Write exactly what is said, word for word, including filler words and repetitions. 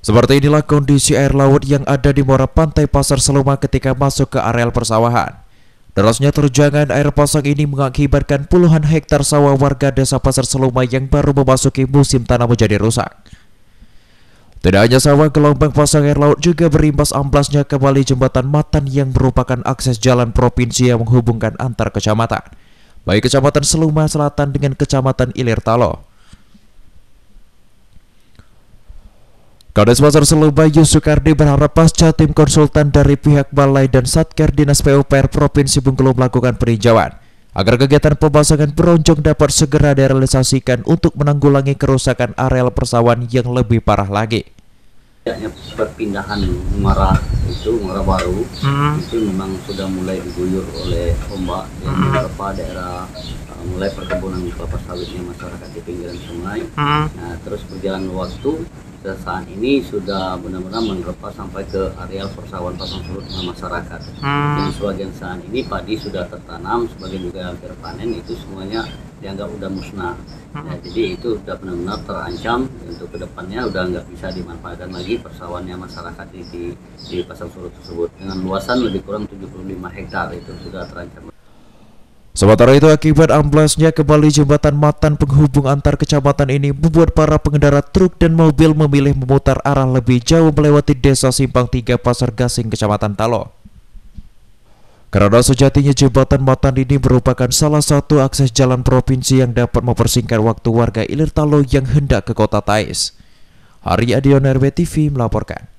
Seperti inilah kondisi air laut yang ada di muara pantai Pasar Seluma ketika masuk ke areal persawahan. Derasnya terjangan air pasang ini mengakibatkan puluhan hektar sawah warga desa Pasar Seluma yang baru memasuki musim tanam menjadi rusak. Tidak hanya sawah, gelombang pasang air laut juga berimbas amblasnya kembali jembatan Matan yang merupakan akses jalan provinsi yang menghubungkan antar kecamatan, baik kecamatan Seluma Selatan dengan kecamatan Ilir Talo. Kades Pasar Seluma Yusukardi berharap pasca tim konsultan dari pihak Balai dan Satker Dinas P U P R Provinsi Bengkulu melakukan peninjauan agar kegiatan pemasangan bronjong dapat segera direalisasikan untuk menanggulangi kerusakan areal persawahan yang lebih parah lagi. Perpindahan muara itu, muara baru, hmm. itu memang sudah mulai diguyur oleh ombak di hmm. beberapa daerah, uh, mulai perkebunan kelapa sawitnya masyarakat di pinggiran sungai. Hmm. Nah, terus berjalan waktu, saat ini sudah benar-benar menerpa sampai ke areal persawahan pasang surut masyarakat. Hmm. Dan sebagian saat ini padi sudah tertanam, sebagian juga hampir panen, itu semuanya dianggap udah musnah. Hmm. Nah, jadi itu sudah benar-benar terancam untuk kedepannya udah nggak bisa dimanfaatkan lagi persawahannya masyarakat di, di, di pasang surut tersebut. Dengan luasan lebih kurang tujuh puluh lima hektar itu sudah terancam. Sementara itu, akibat amblasnya kembali jembatan Matan penghubung antar kecamatan ini membuat para pengendara truk dan mobil memilih memutar arah lebih jauh melewati desa Simpang tiga Pasar Gasing kecamatan Talo. Karena sejatinya jembatan Matan ini merupakan salah satu akses jalan provinsi yang dapat mempersingkat waktu warga Ilir Talo yang hendak ke kota Tais. Hari Adion R B T V melaporkan.